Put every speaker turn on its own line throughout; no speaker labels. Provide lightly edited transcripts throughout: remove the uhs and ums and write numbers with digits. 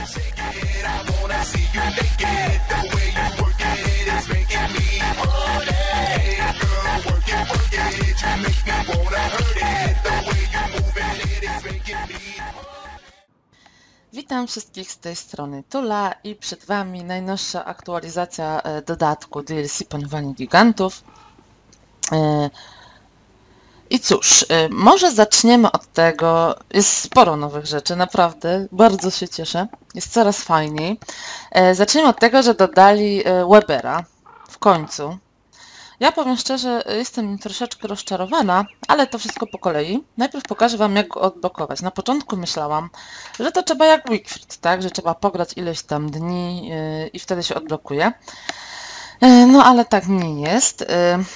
Witam wszystkich z tej strony Tula i przed Wami najnowsza aktualizacja dodatku DLC Polowanie Gigantów. I cóż, może zaczniemy od tego, jest sporo nowych rzeczy, naprawdę, bardzo się cieszę, jest coraz fajniej. Zacznijmy od tego, że dodali Webera w końcu. Ja powiem szczerze, jestem troszeczkę rozczarowana, ale to wszystko po kolei. Najpierw pokażę Wam, jak go odblokować. Na początku myślałam, że to trzeba jak Wikifrit, tak? Że trzeba pograć ileś tam dni i wtedy się odblokuje. No ale tak nie jest.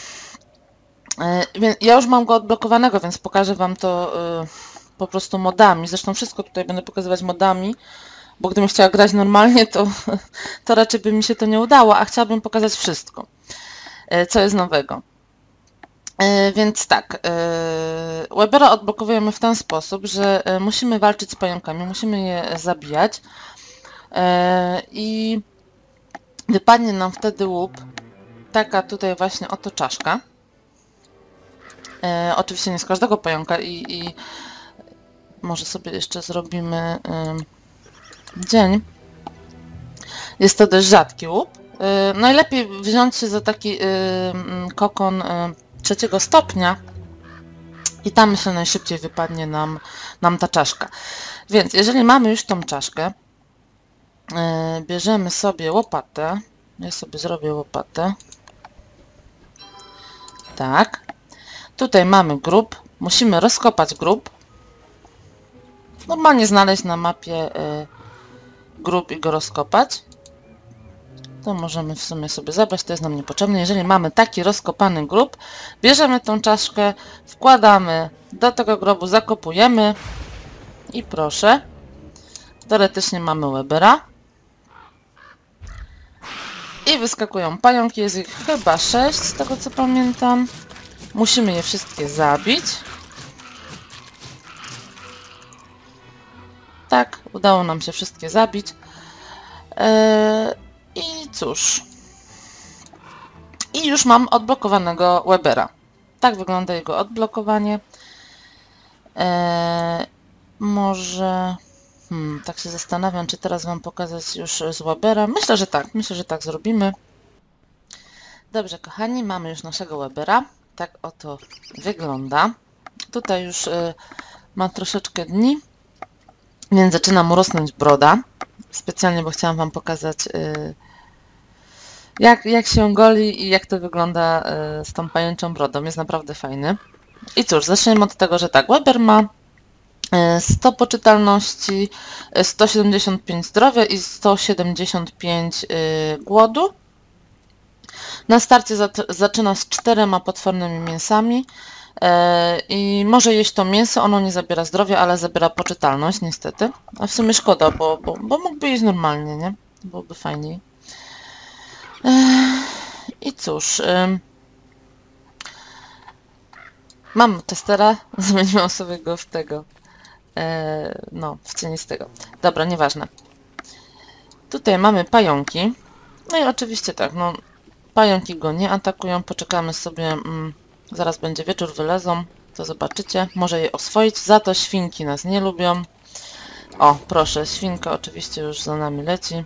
Ja już mam go odblokowanego, więc pokażę Wam to po prostu modami. Zresztą wszystko tutaj będę pokazywać modami, bo gdybym chciała grać normalnie, to raczej by mi się to nie udało, a chciałabym pokazać wszystko, co jest nowego. Więc tak, Webera odblokowujemy w ten sposób, że musimy walczyć z pająkami, musimy je zabijać i wypadnie nam wtedy łup, taka tutaj właśnie oto czaszka. Oczywiście nie z każdego pająka i może sobie jeszcze zrobimy dzień. Jest to dość rzadki łup. Najlepiej wziąć się za taki kokon 3. stopnia i tam myślę najszybciej wypadnie nam ta czaszka. Więc jeżeli mamy już tą czaszkę, bierzemy sobie łopatę. Ja sobie zrobię łopatę. Tak. Tutaj mamy grób. Musimy rozkopać grób. Normalnie znaleźć na mapie grób i go rozkopać. To możemy w sumie sobie zabrać, to jest nam niepotrzebne. Jeżeli mamy taki rozkopany grób, bierzemy tą czaszkę, wkładamy do tego grobu, zakopujemy i proszę, teoretycznie mamy Webera. I wyskakują pająki, jest ich chyba 6 z tego co pamiętam. Musimy je wszystkie zabić. Tak, udało nam się wszystkie zabić. I cóż. I już mam odblokowanego Webera. Tak wygląda jego odblokowanie. Może... tak się zastanawiam, czy teraz Wam pokazać już z Webera. Myślę, że tak zrobimy. Dobrze, kochani, mamy już naszego Webera. Tak oto wygląda. Tutaj już ma troszeczkę dni, więc zaczyna mu rosnąć broda. Specjalnie, bo chciałam Wam pokazać, jak się goli i jak to wygląda z tą pajęczą brodą. Jest naprawdę fajny. I cóż, zaczniemy od tego, że tak, Weber ma 100 poczytalności, 175 zdrowia i 175 głodu. Na starcie zaczyna z 4 potwornymi mięsami i może jeść to mięso, ono nie zabiera zdrowia, ale zabiera poczytalność niestety. A w sumie szkoda, bo mógłby jeść normalnie, nie? Byłoby fajniej. I cóż, mam testera, zmieniłam sobie go w tego, no, w cienistego. Dobra, nieważne. Tutaj mamy pająki. No i oczywiście tak, no, pająki go nie atakują, poczekamy sobie, zaraz będzie wieczór, wylezą, to zobaczycie, może je oswoić, za to świnki nas nie lubią. O, proszę, świnka oczywiście już za nami leci.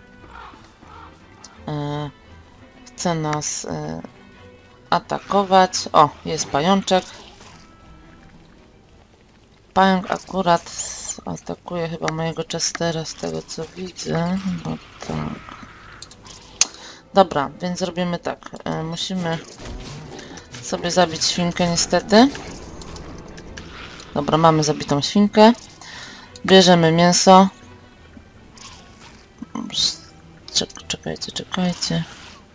Chce nas atakować. O, jest pajączek. Pająk akurat atakuje chyba mojego Chestera z tego co widzę. Bo tak. Dobra, więc zrobimy tak. Musimy sobie zabić świnkę niestety. Dobra, mamy zabitą świnkę. Bierzemy mięso. Czekajcie.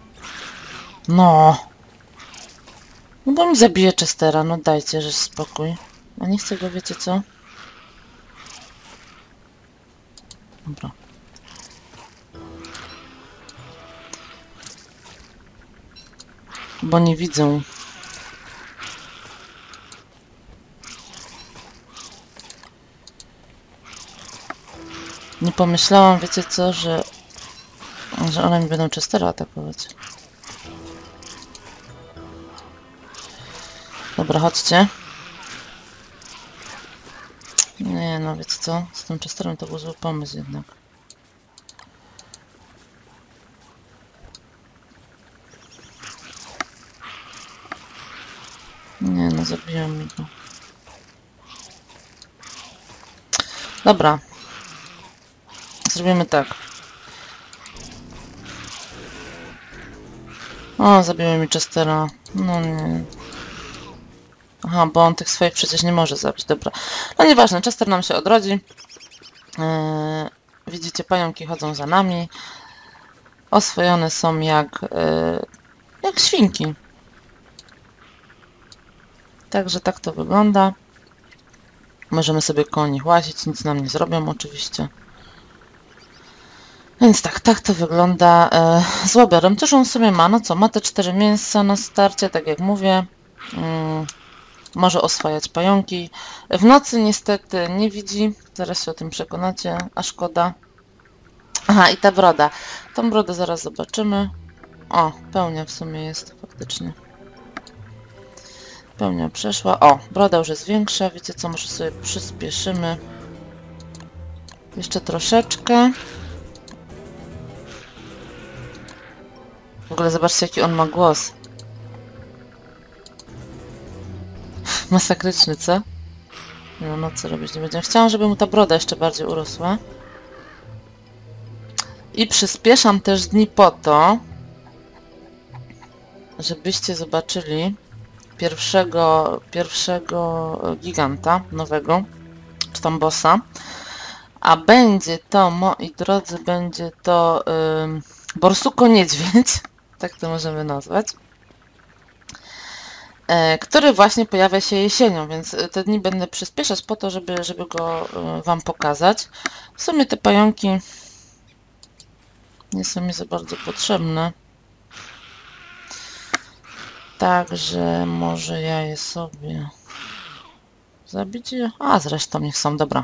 No. No bo mi zabije Chestera, no dajcie, że spokój. A nie chcę go, wiecie co? Dobra. Bo nie widzę. Nie pomyślałam, wiecie co, że one mi będą Chestera atakować. Dobra, chodźcie. Nie, no wiecie co? Z tym Chesterem to był zły pomysł jednak. Nie, no zabiłem mi go. Dobra. Zrobimy tak. O, zabiłem mi Chestera. No nie. Aha, bo on tych swoich przecież nie może zabić. Dobra. No nieważne, Chester nam się odrodzi. Widzicie, pająki chodzą za nami. Oswojone są jak świnki. Także tak to wygląda. Możemy sobie koło nich łazić, nic nam nie zrobią oczywiście. Więc tak to wygląda z łobiorem. Cóż on sobie ma? No co, ma te 4 mięsa na starcie, tak jak mówię. Może oswajać pająki. W nocy niestety nie widzi. Zaraz się o tym przekonacie, a szkoda. Aha, i ta broda. Tą brodę zaraz zobaczymy. O, pełnia w sumie jest faktycznie. Pełnia przeszła. O, broda już jest większa. Wiecie co, może sobie przyspieszymy. Jeszcze troszeczkę. W ogóle zobaczcie, jaki on ma głos. Masakryczny, co? No co robić nie będziemy. Chciałam, żeby mu ta broda jeszcze bardziej urosła. I przyspieszam też dni po to, żebyście zobaczyli pierwszego giganta nowego, czy tam bossa. A będzie to, moi drodzy, będzie to Borsuko Niedźwiedź, tak to możemy nazwać, który właśnie pojawia się jesienią, więc te dni będę przyspieszać po to, żeby go wam pokazać. W sumie te pająki nie są mi za bardzo potrzebne. Także może ja je sobie zabić. A zresztą niech są, dobra.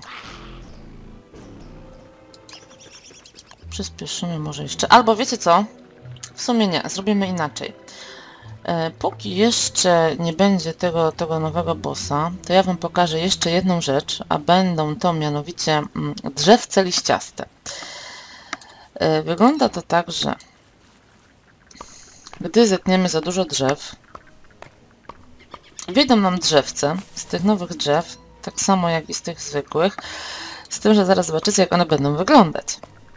Przyspieszymy może jeszcze. Albo wiecie co? W sumie nie, zrobimy inaczej. Póki jeszcze nie będzie tego nowego bossa, to ja wam pokażę jeszcze jedną rzecz, a będą to mianowicie drzewce liściaste. Wygląda to tak, że gdy zetniemy za dużo drzew, wyjdą nam drzewce z tych nowych drzew, tak samo jak i z tych zwykłych, z tym, że zaraz zobaczycie, jak one będą wyglądać.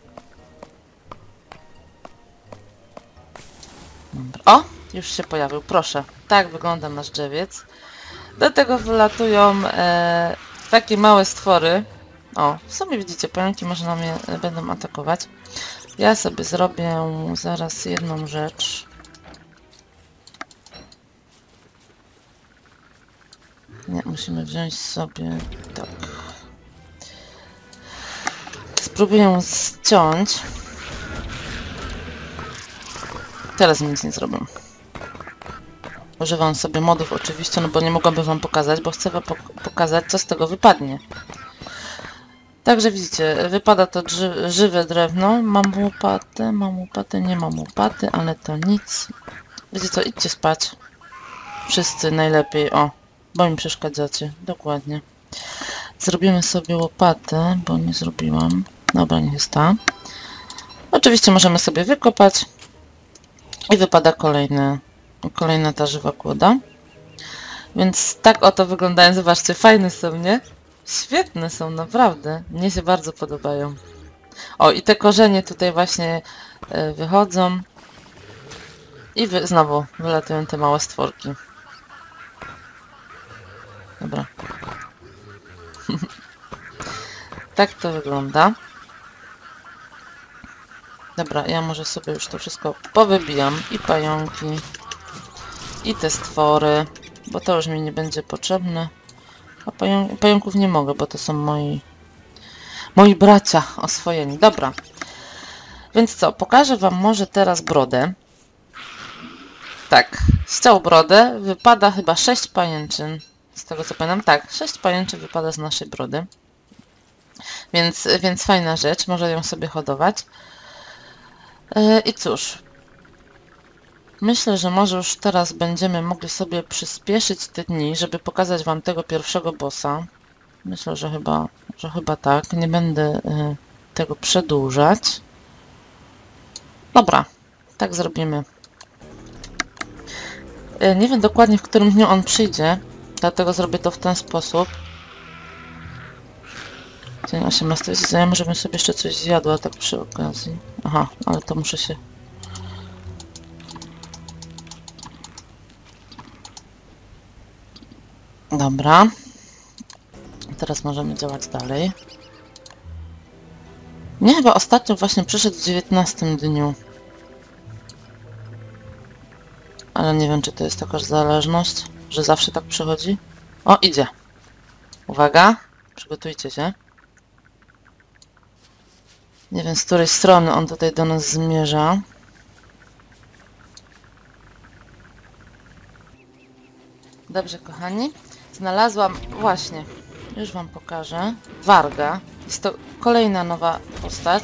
Dobra. O! Już się pojawił, proszę. Tak wygląda nasz drzewiec. Do tego wylatują takie małe stwory. O, w sumie widzicie, pająki może mnie będą atakować. Ja sobie zrobię zaraz jedną rzecz. Nie, musimy wziąć sobie tak. Spróbuję ściąć. Teraz nic nie zrobię. Używam sobie modów oczywiście, no bo nie mogłabym wam pokazać, bo chcę wam pokazać, co z tego wypadnie. Także widzicie, wypada to żywe drewno. Mam łopatę, nie mam łopaty, ale to nic. Wiecie co, idźcie spać. Wszyscy najlepiej, o, bo mi przeszkadzacie, dokładnie. Zrobimy sobie łopatę, bo nie zrobiłam. Dobra, niech jest ta. Oczywiście możemy sobie wykopać i wypada kolejna ta żywa kłoda. Więc tak oto wyglądają, zobaczcie, fajne są, nie? Świetne są, naprawdę. Mnie się bardzo podobają. O, i te korzenie tutaj właśnie wychodzą. I znowu wylatują te małe stworki. Dobra. Tak to wygląda. Dobra, ja może sobie już to wszystko powybijam. I pająki, i te stwory, bo to już mi nie będzie potrzebne. A pająków nie mogę, bo to są moi bracia oswojeni. Dobra. Więc co, pokażę wam może teraz brodę. Tak, ściął brodę, wypada chyba 6 pajęczyn. Z tego co pamiętam, tak, 6 pajęczyn wypada z naszej brody. Więc fajna rzecz, może ją sobie hodować. I cóż, myślę, że może już teraz będziemy mogli sobie przyspieszyć te dni, żeby pokazać Wam tego pierwszego bossa. Myślę, że chyba tak. Nie będę tego przedłużać. Dobra, tak zrobimy. Nie wiem dokładnie, w którym dniu on przyjdzie, dlatego zrobię to w ten sposób. Dzień 18. Ja może bym sobie jeszcze coś zjadła tak przy okazji. Aha, ale to muszę się... Dobra. Teraz możemy działać dalej. Nie, chyba ostatnio właśnie przyszedł w 19 dniu. Ale nie wiem, czy to jest jakaś zależność, że zawsze tak przychodzi. O, idzie. Uwaga, przygotujcie się. Nie wiem, z której strony on tutaj do nas zmierza. Dobrze, kochani. Znalazłam właśnie, już Wam pokażę, Warga. Jest to kolejna nowa postać.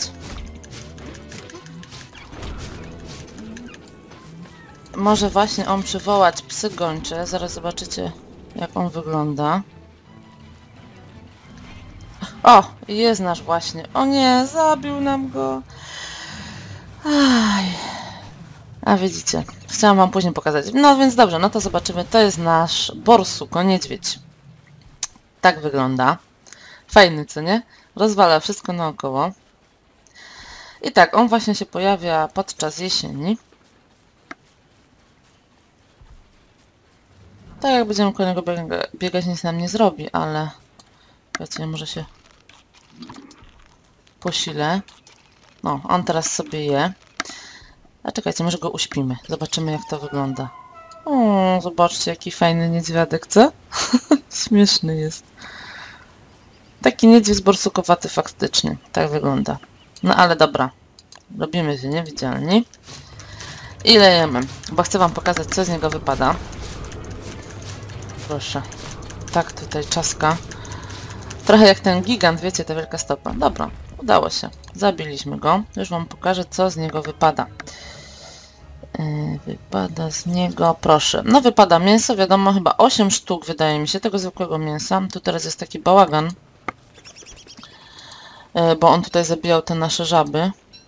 Może właśnie on przywołać psy gończe. Zaraz zobaczycie, jak on wygląda. O, jest nasz właśnie. O nie, zabił nam go. Aj. A widzicie, chciałam Wam później pokazać. No więc dobrze, no to zobaczymy. To jest nasz borsuko niedźwiedź. Tak wygląda. Fajny, co nie? Rozwala wszystko naokoło. I tak, on właśnie się pojawia podczas jesieni. Tak jak będziemy koło niego biegać, nic nam nie zrobi, ale... Wiecie, może się posilę. No, on teraz sobie je. A czekajcie, może go uśpimy. Zobaczymy, jak to wygląda. O, zobaczcie, jaki fajny niedźwiadek, co? Śmieszny jest. Taki niedźwiedź borsukowaty faktycznie. Tak wygląda. No ale dobra. Robimy się niewidzialni. I lejemy, bo chcę Wam pokazać, co z niego wypada. Proszę. Tak tutaj czaska. Trochę jak ten gigant, wiecie, ta wielka stopa. Dobra, udało się. Zabiliśmy go. Już Wam pokażę, co z niego wypada. Wypada z niego, proszę. No wypada mięso, wiadomo, chyba 8 sztuk wydaje mi się, tego zwykłego mięsa. Tu teraz jest taki bałagan. Bo on tutaj zabijał te nasze żaby.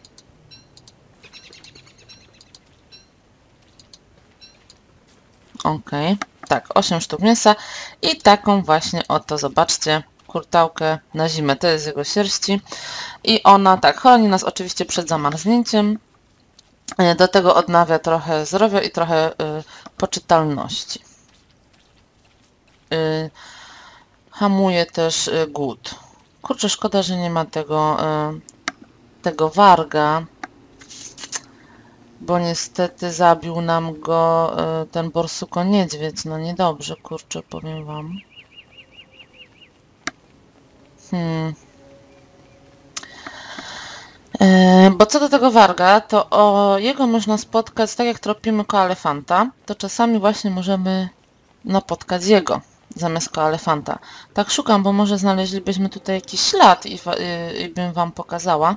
Okej. Tak, 8 sztuk mięsa. I taką właśnie oto, zobaczcie, kurtałkę na zimę. To jest z jego sierści. I ona tak chroni nas oczywiście przed zamarznięciem. Do tego odnawia trochę zdrowia i trochę poczytalności. Hamuje też głód. Kurczę, szkoda, że nie ma tego warga, bo niestety zabił nam go ten borsuko niedźwiedź. No niedobrze, kurczę, powiem Wam. Bo co do tego warga, to jego można spotkać, tak jak tropimy koalefanta, to czasami właśnie możemy napotkać jego zamiast koalefanta. Tak szukam, bo może znaleźlibyśmy tutaj jakiś ślad i bym Wam pokazała.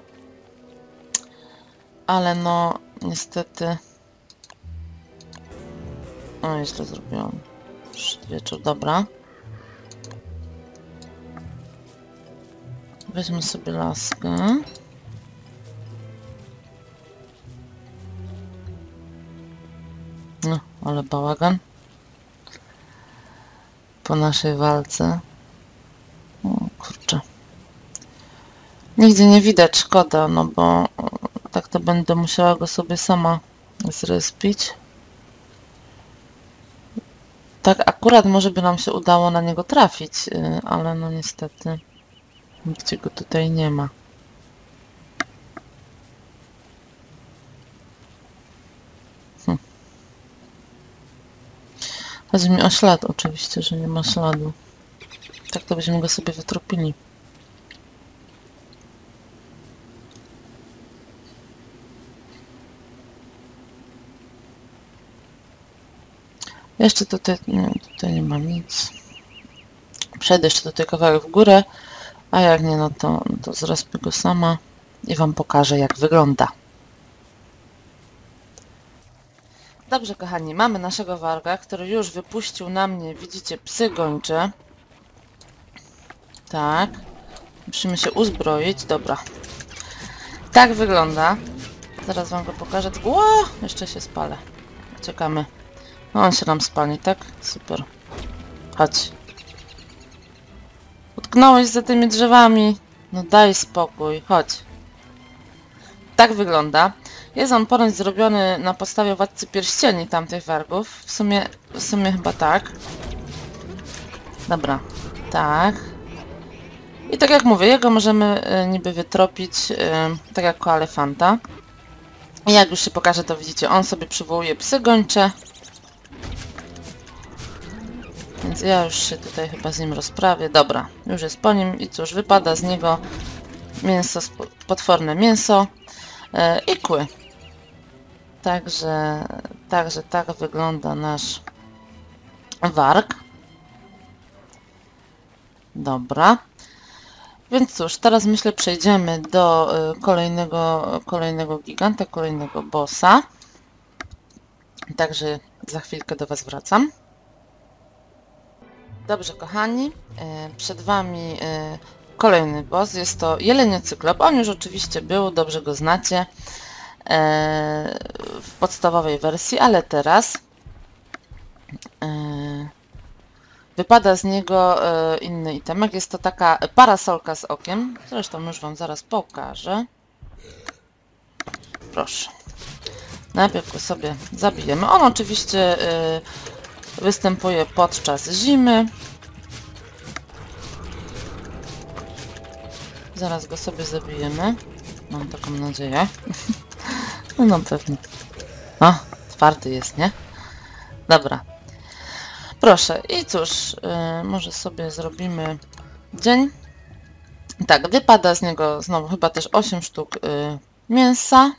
Ale no, niestety... O, źle zrobiłam. Wieczór, dobra. Weźmy sobie laskę. No, ale bałagan. Po naszej walce. O, kurczę. Nigdzie nie widać, szkoda, no bo tak to będę musiała go sobie sama zrespić. Tak akurat może by nam się udało na niego trafić, ale no niestety nigdzie go tutaj nie ma. Chodzi mi o ślad, oczywiście, że nie ma śladu. Tak to byśmy go sobie wytropili. Jeszcze tutaj nie ma nic. Przejdę jeszcze tutaj kawałek w górę. A jak nie, no to zrespię go sama i Wam pokażę, jak wygląda. Dobrze, kochani, mamy naszego warga, który już wypuścił na mnie, widzicie, psy gończe. Tak. Musimy się uzbroić. Dobra. Tak wygląda. Zaraz Wam go pokażę. Ło! Jeszcze się spalę. Czekamy. No, on się nam spali, tak? Super. Chodź. Utknąłeś za tymi drzewami. No daj spokój. Chodź. Tak wygląda. Jest on ponoć zrobiony na podstawie Władcy Pierścieni tamtych wargów. W sumie chyba tak. Dobra. Tak. I tak jak mówię, jego możemy niby wytropić tak jak koalefanta. I jak już się pokaże, to widzicie, on sobie przywołuje psy gończe. Więc ja już się tutaj chyba z nim rozprawię. Dobra, już jest po nim i cóż, wypada z niego mięso, potworne mięso i kły. Także tak wygląda nasz warg. Dobra. Więc cóż, teraz myślę przejdziemy do kolejnego giganta, kolejnego bossa. Także za chwilkę do Was wracam. Dobrze, kochani, przed Wami kolejny boss. Jest to Jeleniocyklop. On już oczywiście był, dobrze go znacie w podstawowej wersji, ale teraz wypada z niego inny itemek. Jest to taka parasolka z okiem. Zresztą już Wam zaraz pokażę. Proszę. Najpierw go sobie zabijemy. On oczywiście występuje podczas zimy. Zaraz go sobie zabijemy. Mam taką nadzieję. No pewnie. O, twardy jest, nie? Dobra. Proszę. I cóż, może sobie zrobimy dzień. Tak, wypada z niego znowu chyba też 8 sztuk mięsa.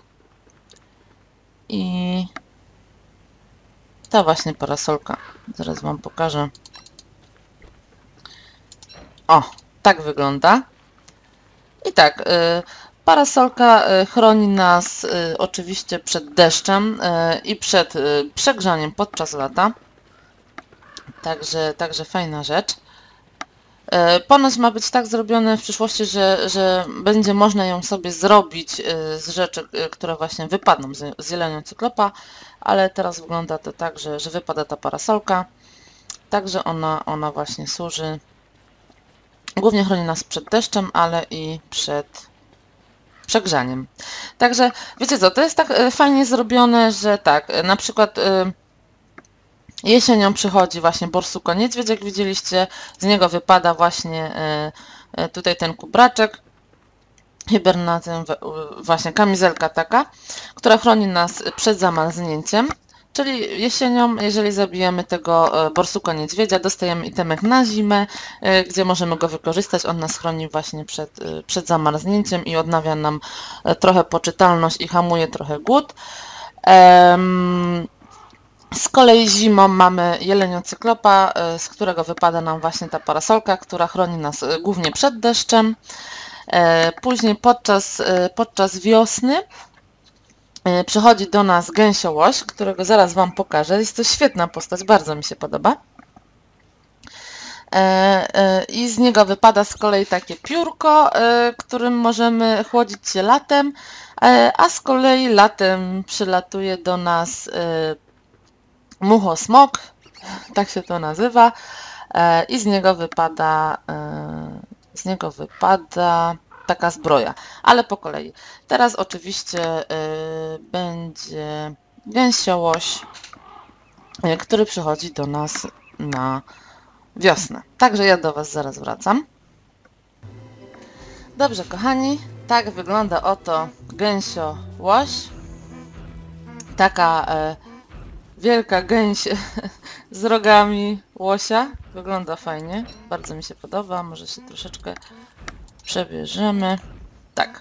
I ta właśnie parasolka. Zaraz Wam pokażę. O, tak wygląda. I tak, parasolka chroni nas oczywiście przed deszczem i przed przegrzaniem podczas lata. Także fajna rzecz. Ponoć ma być tak zrobione w przyszłości, że będzie można ją sobie zrobić z rzeczy, które właśnie wypadną z Jeleniocyklopa, ale teraz wygląda to tak, że wypada ta parasolka. Także ona właśnie służy. Głównie chroni nas przed deszczem, ale i przed przegrzaniem. Także wiecie co, to jest tak fajnie zrobione, że tak, na przykład jesienią przychodzi właśnie borsuko niedźwiedź, jak widzieliście, z niego wypada właśnie tutaj ten kubraczek, hibernatem, właśnie kamizelka taka, która chroni nas przed zamarznięciem. Czyli jesienią, jeżeli zabijemy tego borsuka niedźwiedzia, dostajemy itemek na zimę, gdzie możemy go wykorzystać. On nas chroni właśnie przed zamarznięciem i odnawia nam trochę poczytalność i hamuje trochę głód. Z kolei zimą mamy Jeleniocyklopa, z którego wypada nam właśnie ta parasolka, która chroni nas głównie przed deszczem. Później podczas wiosny przychodzi do nas gęsiołoś, którego zaraz Wam pokażę. Jest to świetna postać, bardzo mi się podoba. I z niego wypada z kolei takie piórko, którym możemy chłodzić się latem, a z kolei latem przylatuje do nas muchosmok, tak się to nazywa, i z niego wypada taka zbroja, ale po kolei. Teraz oczywiście będzie gęsiołoś, który przychodzi do nas na wiosnę. Także ja do Was zaraz wracam. Dobrze, kochani, tak wygląda oto gęsiołoś. Taka wielka gęś z rogami łosia. Wygląda fajnie, bardzo mi się podoba. Może się troszeczkę przebierzemy. Tak.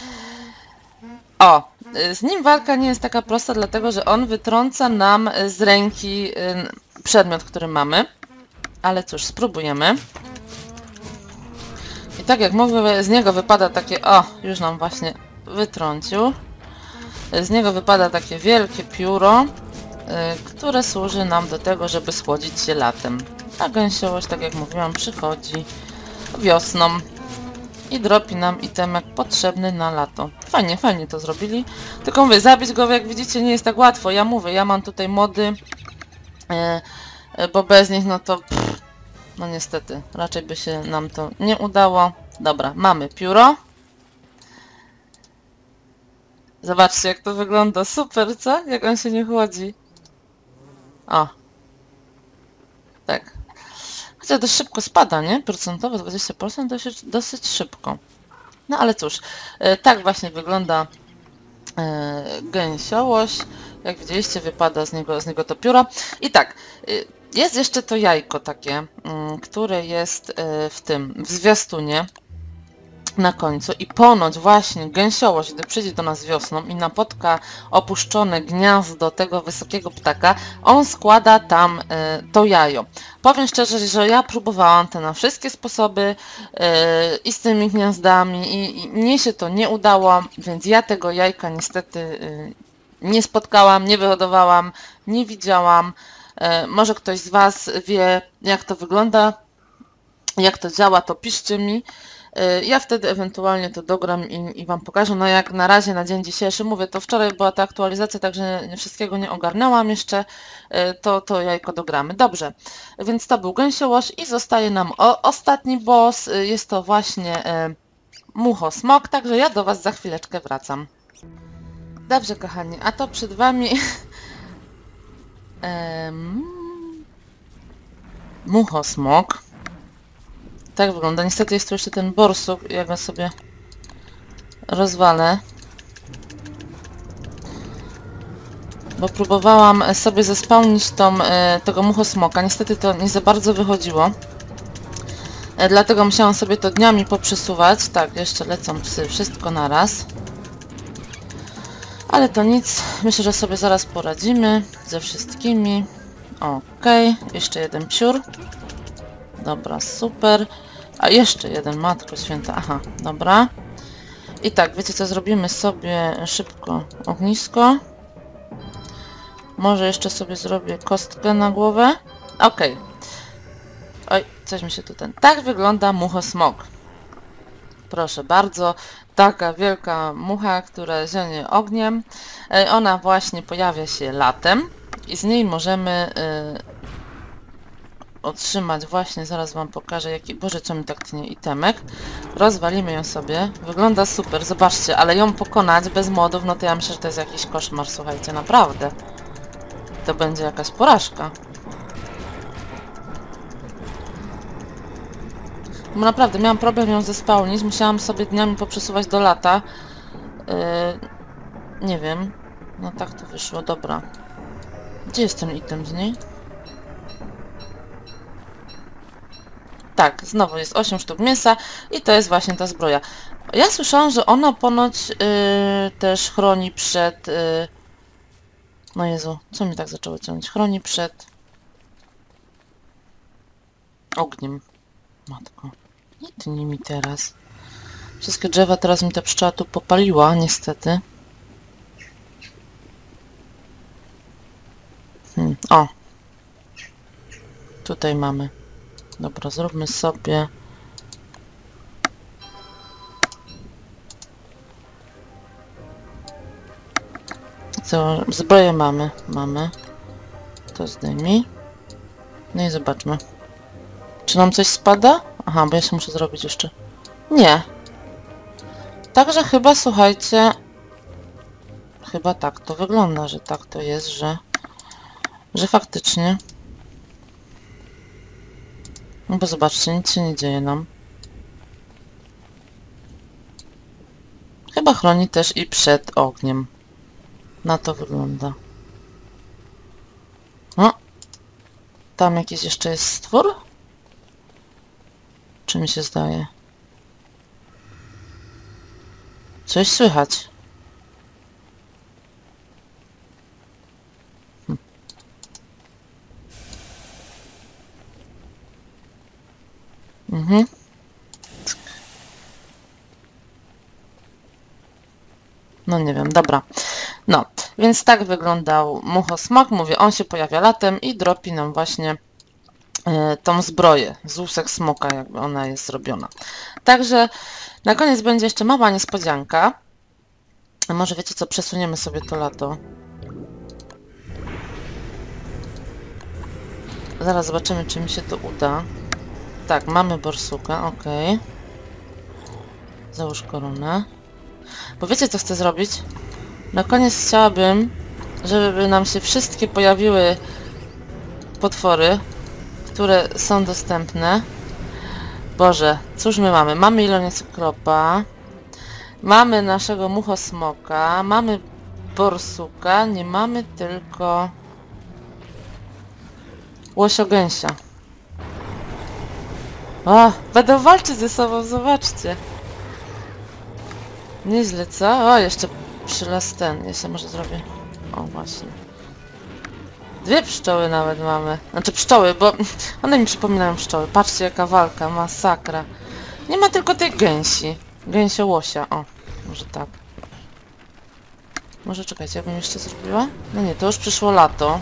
O, z nim walka nie jest taka prosta, dlatego że on wytrąca nam z ręki przedmiot, który mamy. Ale cóż, spróbujemy. I tak jak mówię, z niego wypada takie... O, już nam właśnie wytrącił. Z niego wypada takie wielkie pióro, które służy nam do tego, żeby schłodzić się latem. A gęsiołość, tak jak mówiłam, przychodzi wiosną i dropi nam itemek potrzebny na lato. Fajnie, fajnie to zrobili. Tylko mówię, zabić go, jak widzicie, nie jest tak łatwo. Ja mówię, ja mam tutaj mody, bo bez nich, no to... no niestety, raczej by się nam to nie udało. Dobra, mamy pióro. Zobaczcie, jak to wygląda. Super, co? Jak on się nie chłodzi. O. Tak. Chociaż dość szybko spada, nie? Procentowo 20% dosyć szybko. No ale cóż, tak właśnie wygląda gęsiołość. Jak widzieliście, wypada z niego to pióro. I tak, jest jeszcze to jajko takie, które jest w zwiastunie na końcu i ponoć właśnie gęsiołość, gdy przyjdzie do nas wiosną i napotka opuszczone gniazdo tego wysokiego ptaka, on składa tam to jajo. Powiem szczerze, że ja próbowałam te na wszystkie sposoby i z tymi gniazdami i mnie się to nie udało, więc ja tego jajka niestety nie spotkałam, nie wyhodowałam, nie widziałam. Może ktoś z Was wie, jak to wygląda, jak to działa, to piszcie mi. Ja wtedy ewentualnie to dogram i Wam pokażę. No jak na razie, na dzień dzisiejszy, mówię, to wczoraj była ta aktualizacja, także wszystkiego nie ogarnęłam jeszcze, to jajko dogramy. Dobrze, więc to był gęsiołość i zostaje nam ostatni boss, jest to właśnie muchosmok, także ja do Was za chwileczkę wracam. Dobrze, kochani, a to przed Wami muchosmok. Tak wygląda. Niestety jest tu jeszcze ten borsuk. Ja go sobie rozwalę. Bo próbowałam sobie zespałnić tego muchosmoka. Niestety to nie za bardzo wychodziło. Dlatego musiałam sobie to dniami poprzesuwać. Tak, jeszcze lecą psy. Wszystko naraz. Ale to nic. Myślę, że sobie zaraz poradzimy ze wszystkimi. Okej. Jeszcze jeden psiur. Dobra, super. A jeszcze jeden, matko święta. Aha, dobra. I tak, wiecie co, zrobimy sobie szybko ognisko. Może jeszcze sobie zrobię kostkę na głowę. Okej. Oj, coś mi się tu Tak wygląda muchosmok. Proszę bardzo. Taka wielka mucha, która zionie ogniem. Ona właśnie pojawia się latem. I z niej możemy... otrzymać właśnie, zaraz Wam pokażę jaki, boże co mi tak tnie itemek. Rozwalimy ją sobie, wygląda super, zobaczcie, ale ją pokonać bez modów, no to ja myślę, że to jest jakiś koszmar, słuchajcie, naprawdę. To będzie jakaś porażka. Bo naprawdę, miałam problem ją zespałnić, musiałam sobie dniami poprzesuwać do lata. Nie wiem, no tak to wyszło, dobra. Gdzie jest ten item z niej? Tak, znowu jest 8 sztuk mięsa i to jest właśnie ta zbroja. Ja słyszałam, że ona ponoć też chroni przed... no Jezu, co mi tak zaczęło ciąć? Chroni przed... ogniem. Matko, nie tnij mi teraz. Wszystkie drzewa teraz mi ta pszczoła tu popaliła, niestety. O! Tutaj mamy. Dobra, zróbmy sobie... co? Zbroję mamy. To zdejmij. No i zobaczmy. Czy nam coś spada? Aha, bo ja się muszę zrobić jeszcze. Nie. Także chyba, słuchajcie... chyba tak to wygląda, że tak to jest, że faktycznie... no bo zobaczcie, nic się nie dzieje nam. Chyba chroni też i przed ogniem. Na to wygląda. O! Tam jakiś jeszcze jest stwór? Czy mi się zdaje? Coś słychać. No nie wiem, dobra. No, więc tak wyglądał muchosmok. Mówię, on się pojawia latem i dropi nam właśnie tą zbroję z łusek smoka, jakby ona jest zrobiona. Także na koniec będzie jeszcze mała niespodzianka. A może wiecie co, przesuniemy sobie to lato. Zaraz zobaczymy, czy mi się to uda. Tak, mamy borsuka, ok. Załóż koronę. Bo wiecie, co chcę zrobić? Na koniec chciałabym, żeby nam się wszystkie pojawiły potwory, które są dostępne. Boże, cóż my mamy? Mamy Ilonię Cyklopa, mamy naszego muchosmoka, mamy borsuka, nie mamy tylko łosiogęsia. O, będą walczyć ze sobą, zobaczcie. Nieźle, co? O, jeszcze przylas ten. Ja się może zrobię. O, właśnie. Dwie pszczoły nawet mamy. Znaczy pszczoły, bo one mi przypominają pszczoły. Patrzcie, jaka walka, masakra. Nie ma tylko tej gęsi. Gęsie łosia. O, może tak. Może czekajcie, ja bym jeszcze zrobiła? No nie, to już przyszło lato.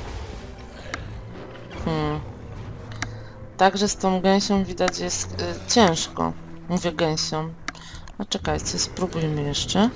Także z tą gęsią widać jest ciężko. Mówię gęsią. A czekajcie, spróbujmy jeszcze.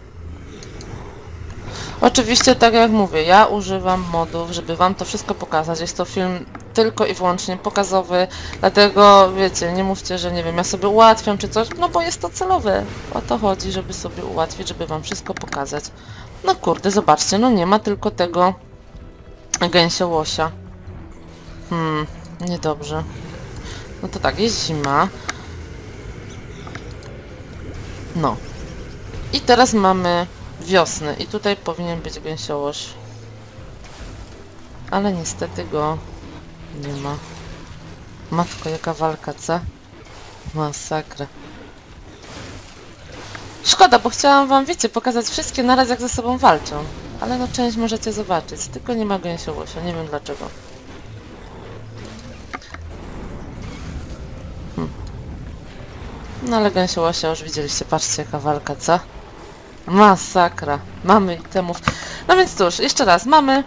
Oczywiście, tak jak mówię, ja używam modów, żeby wam to wszystko pokazać. Jest to film tylko i wyłącznie pokazowy, dlatego wiecie, nie mówcie, że nie wiem, ja sobie ułatwiam czy coś, no bo jest to celowe. O to chodzi, żeby sobie ułatwić, żeby wam wszystko pokazać. No kurde, zobaczcie, no nie ma tylko tego gęsiołosia. Niedobrze. No to tak, jest zima. No. I teraz mamy wiosnę i tutaj powinien być gęsiołoś. Ale niestety go nie ma. Matko, jaka walka, co? Masakra. Szkoda, bo chciałam wam, wiecie, pokazać wszystkie naraz, jak ze sobą walczą. Ale no część możecie zobaczyć, tylko nie ma gęsiołosia, nie wiem dlaczego. No ale gęsiołosia już widzieliście, patrzcie jaka walka, co? Masakra. Mamy itemów. No więc cóż, jeszcze raz, mamy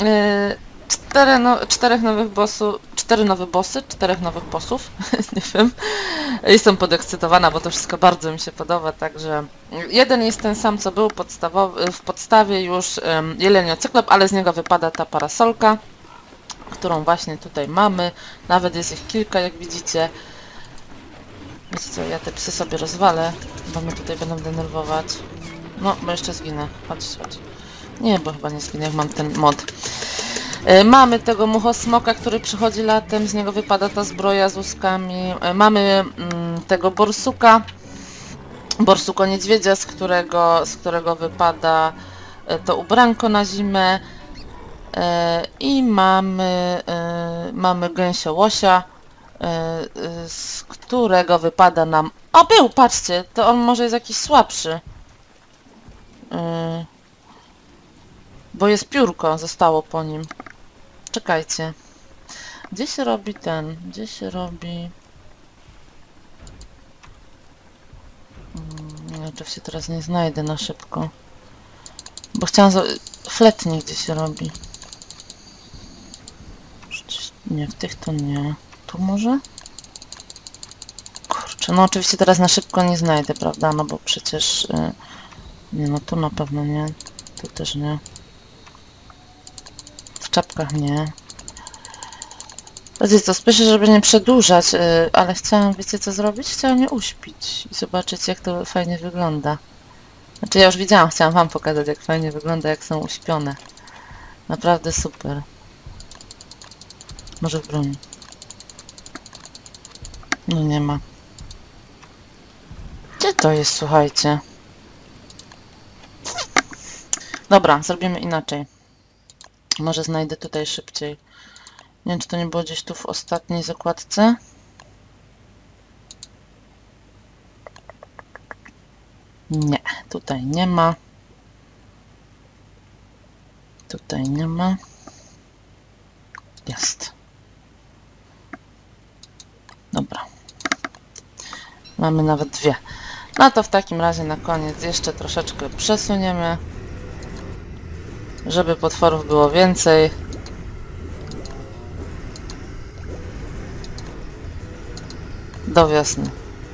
czterech nowych bossów, czterech nowych bossów, nie wiem. Jestem podekscytowana, bo to wszystko bardzo mi się podoba, także jeden jest ten sam, co był w podstawie już Jelenocyklop, ale z niego wypada ta parasolka, którą właśnie tutaj mamy. Nawet jest ich kilka, jak widzicie. Wiecie co, ja te psy sobie rozwalę, bo mnie tutaj będą denerwować. No, bo jeszcze zginę. Chodź, chodź. Nie, bo chyba nie zginę, jak mam ten mod. Mamy tego muchosmoka, który przychodzi latem, z niego wypada ta zbroja z łuskami. Mamy tego borsuka, borsuko niedźwiedzia, z którego wypada to ubranko na zimę. I mamy gęsiołosia, z którego wypada nam... O, był, patrzcie, to on może jest jakiś słabszy. Bo jest piórko, zostało po nim. Czekajcie. Gdzie się robi ten? Gdzie się robi... Nie, oczywiście teraz nie znajdę na szybko. Bo chciałam... Fletnie gdzie się robi. Nie, w tych to nie. Tu może? Kurczę, no oczywiście teraz na szybko nie znajdę, prawda? No bo przecież... Nie, no tu na pewno nie. Tu też nie. W czapkach nie. Wiecie co, spieszę, żeby nie przedłużać, ale chciałam, wiecie co zrobić? Chciałam je uśpić i zobaczyć, jak to fajnie wygląda. Znaczy ja już widziałam, chciałam wam pokazać, jak fajnie wygląda, jak są uśpione. Naprawdę super. Może w broni. No nie ma. Gdzie to jest, słuchajcie? Dobra, zrobimy inaczej. Może znajdę tutaj szybciej. Nie wiem, czy to nie było gdzieś tu w ostatniej zakładce. Nie, tutaj nie ma. Tutaj nie ma. Jest. Dobra. Mamy nawet dwie. No to w takim razie na koniec jeszcze troszeczkę przesuniemy, żeby potworów było więcej. Do wiosny.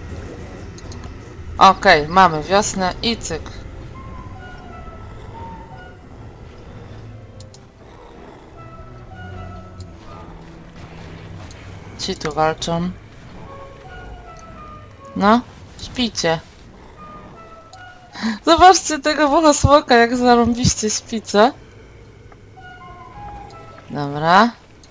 Okej, mamy wiosnę i cyk. Ci tu walczą. No, śpicie. Zobaczcie tego włosłoka, jak zarąbiście śpi, co? Dobra.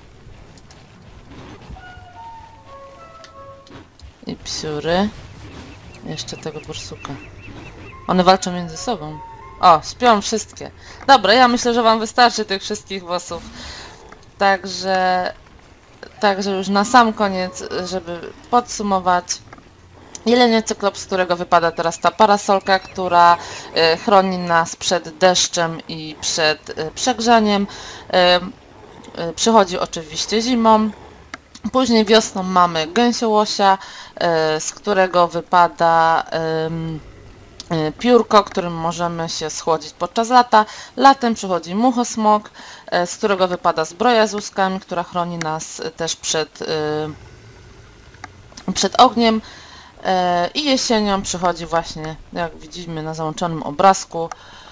I psiury. Jeszcze tego borsuka. One walczą między sobą. O, śpią wszystkie. Dobra, ja myślę, że wam wystarczy tych wszystkich włosów. Także już na sam koniec, żeby podsumować. Jelenie cyklop, z którego wypada teraz ta parasolka, która chroni nas przed deszczem i przed przegrzaniem. Przychodzi oczywiście zimą. Później wiosną mamy gęsiołosia, z którego wypada piórko, którym możemy się schłodzić podczas lata. Latem przychodzi muchosmok, z którego wypada zbroja z łuskami, która chroni nas też przed ogniem. I jesienią przychodzi właśnie, jak widzimy na załączonym obrazku,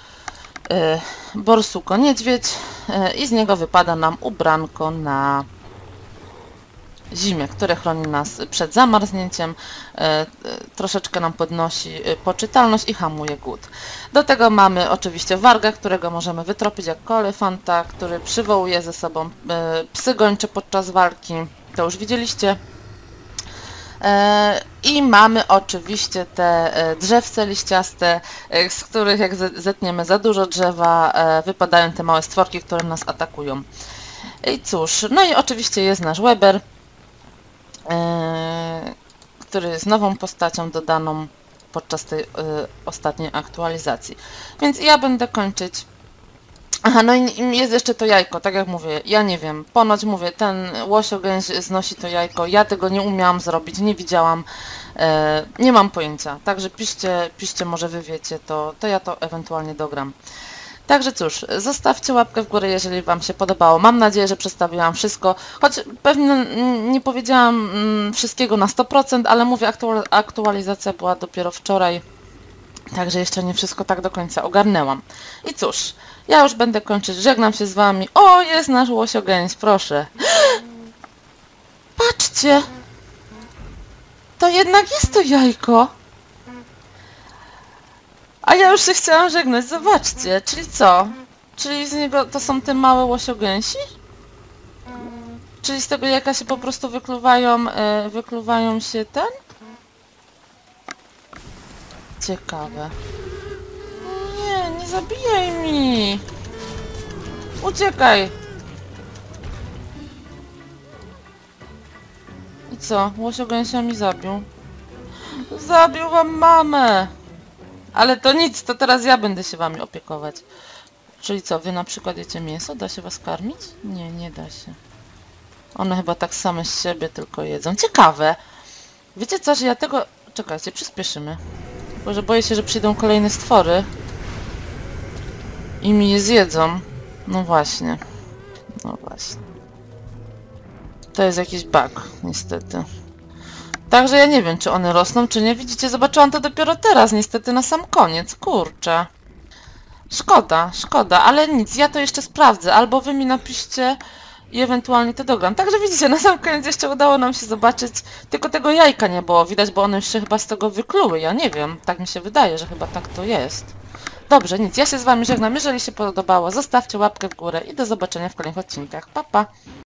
borsuko niedźwiedź i z niego wypada nam ubranko na zimę, które chroni nas przed zamarznięciem, troszeczkę nam podnosi poczytalność i hamuje głód. Do tego mamy oczywiście warga, którego możemy wytropić jak kolefanta, który przywołuje ze sobą psy gończe podczas walki, to już widzieliście. I mamy oczywiście te drzewce liściaste, z których jak zetniemy za dużo drzewa, wypadają te małe stworki, które nas atakują. I cóż, no i oczywiście jest nasz Weber, który jest nową postacią dodaną podczas tej ostatniej aktualizacji. Więc ja będę kończyć. Aha, no i jest jeszcze to jajko, tak jak mówię, ja nie wiem, ponoć mówię, ten łosiogęś znosi to jajko, ja tego nie umiałam zrobić, nie widziałam, nie mam pojęcia, także piszcie, może wy wiecie, to ja to ewentualnie dogram. Także cóż, zostawcie łapkę w górę, jeżeli wam się podobało, mam nadzieję, że przedstawiłam wszystko, choć pewnie nie powiedziałam wszystkiego na 100%, ale mówię, aktualizacja była dopiero wczoraj. Także jeszcze nie wszystko tak do końca ogarnęłam. I cóż, ja już będę kończyć, żegnam się z wami. O, jest nasz łosiogęś, proszę. Patrzcie! To jednak jest to jajko. A ja już się chciałam żegnać, zobaczcie. Czyli co? Czyli z niego to są te małe łosiogęsi? Czyli z tego jajka się po prostu wykluwają się ten? Ciekawe. Nie zabijaj mi! Uciekaj! I co? Łosiogęsia mi zabił. Zabił wam mamę! Ale to nic, to teraz ja będę się wami opiekować. Czyli co, wy na przykład jecie mięso? Da się was karmić? Nie, nie da się. One chyba tak same z siebie tylko jedzą. Ciekawe! Wiecie co, że ja tego... Czekajcie, przyspieszymy. Bo że boję się, że przyjdą kolejne stwory i mi je zjedzą. No właśnie. No właśnie. To jest jakiś bug, niestety. Także ja nie wiem, czy one rosną, czy nie. Widzicie, zobaczyłam to dopiero teraz, niestety na sam koniec. Kurczę. Szkoda, ale nic, ja to jeszcze sprawdzę. Albo wy mi napiszcie i ewentualnie to dogram. Także widzicie, na sam koniec jeszcze udało nam się zobaczyć. Tylko tego jajka nie było widać, bo one już się chyba z tego wykluły. Ja nie wiem, tak mi się wydaje, że chyba tak to jest. Dobrze, nic, ja się z wami żegnam. Jeżeli się podobało, zostawcie łapkę w górę i do zobaczenia w kolejnych odcinkach. Pa, pa!